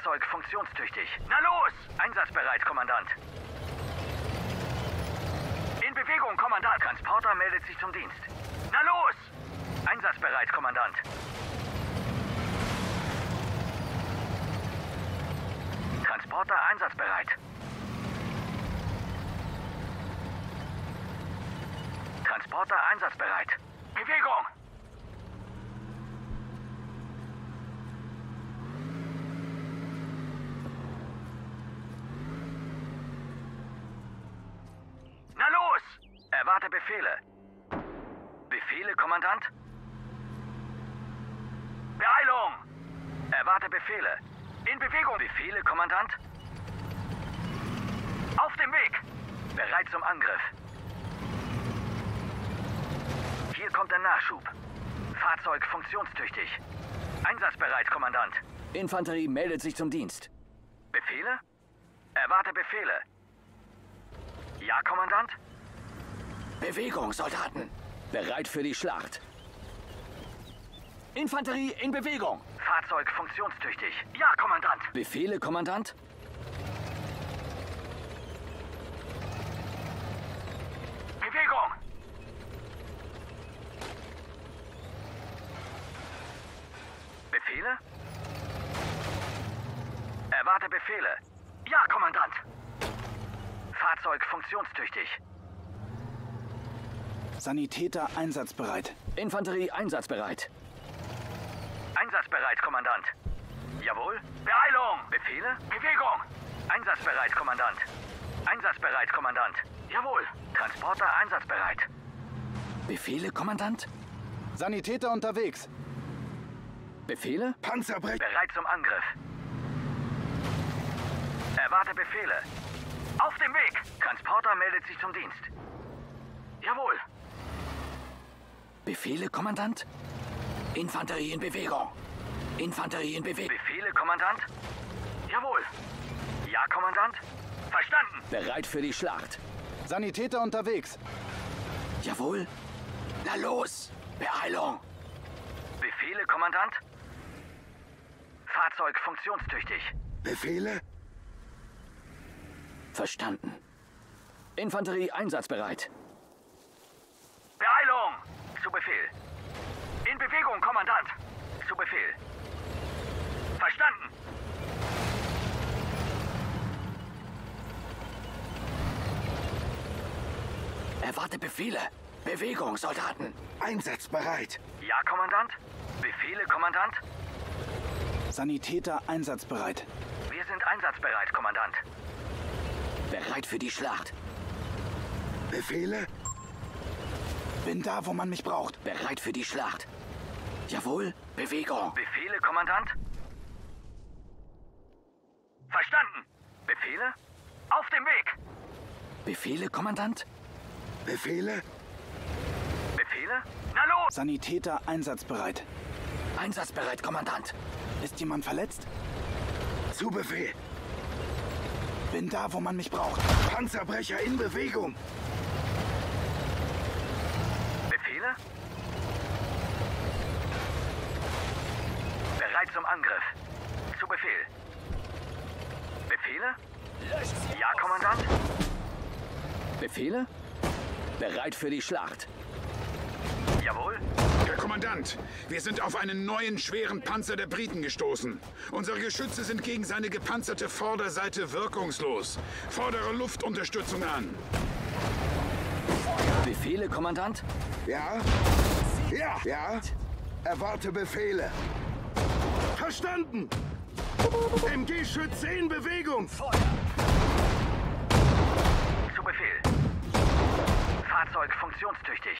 Fahrzeug funktionstüchtig. Na los! Einsatzbereit, Kommandant. In Bewegung, Kommandant. Transporter meldet sich zum Dienst. Na los! Einsatzbereit, Kommandant. Transporter einsatzbereit. Transporter einsatzbereit. Bewegung! Na los! Erwarte Befehle. Befehle, Kommandant? Beeilung! Erwarte Befehle. In Bewegung. Befehle, Kommandant? Auf dem Weg! Bereit zum Angriff. Hier kommt der Nachschub. Fahrzeug funktionstüchtig. Einsatzbereit, Kommandant. Infanterie meldet sich zum Dienst. Befehle? Erwarte Befehle. Ja, Kommandant? Bewegung, Soldaten. Bereit für die Schlacht. Infanterie in Bewegung. Fahrzeug funktionstüchtig. Ja, Kommandant. Befehle, Kommandant? Bewegung! Befehle? Erwarte Befehle. Ja, Kommandant. Fahrzeug funktionstüchtig. Sanitäter einsatzbereit. Infanterie einsatzbereit. Einsatzbereit, Kommandant. Jawohl. Beeilung! Befehle? Bewegung! Einsatzbereit, Kommandant. Einsatzbereit, Kommandant. Jawohl. Transporter einsatzbereit. Befehle, Kommandant? Sanitäter unterwegs. Befehle? Panzerbrecher. Bereit zum Angriff. Erwarte Befehle. Auf dem Weg! Transporter meldet sich zum Dienst. Jawohl. Befehle, Kommandant? Infanterie in Bewegung. Infanterie in Bewegung. Befehle, Kommandant? Jawohl. Ja, Kommandant? Verstanden. Bereit für die Schlacht. Sanitäter unterwegs. Jawohl. Na los! Beeilung! Befehle, Kommandant? Fahrzeug funktionstüchtig. Befehle? Verstanden. Infanterie einsatzbereit. Beeilung! Zu Befehl. In Bewegung, Kommandant. Zu Befehl. Verstanden. Erwarte Befehle. Bewegung, Soldaten. Einsatzbereit. Ja, Kommandant? Befehle, Kommandant? Sanitäter einsatzbereit. Wir sind einsatzbereit, Kommandant. Bereit für die Schlacht. Befehle? Bin da, wo man mich braucht. Bereit für die Schlacht. Jawohl. Bewegung. Befehle, Kommandant? Verstanden. Befehle? Auf dem Weg. Befehle, Kommandant? Befehle? Befehle? Na los! Sanitäter einsatzbereit. Einsatzbereit, Kommandant. Ist jemand verletzt? Zu Befehl. Bin da, wo man mich braucht. Panzerbrecher in Bewegung. Befehle? Bereit zum Angriff. Zu Befehl. Befehle? Ja, Kommandant? Befehle? Bereit für die Schlacht. Jawohl. Herr Kommandant, wir sind auf einen neuen schweren Panzer der Briten gestoßen. Unsere Geschütze sind gegen seine gepanzerte Vorderseite wirkungslos. Fordere Luftunterstützung an. Befehle, Kommandant? Ja? Ja? Ja? Erwarte Befehle. Verstanden! MG-Schütze in Bewegung! Zu Befehl. Fahrzeug funktionstüchtig.